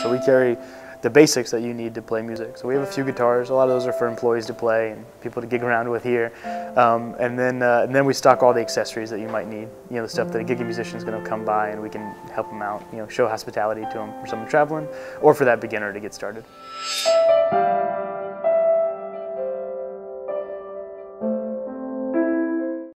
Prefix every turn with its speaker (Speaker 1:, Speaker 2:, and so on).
Speaker 1: So we carry the basics that you need to play music. So we have a few guitars. A lot of those are for employees to play and people to gig around with here. And then we stock all the accessories that you might need. You know, the stuff that a gigging musician is going to come by and we can help them out. You know, show hospitality to them for someone traveling or for that beginner to get started.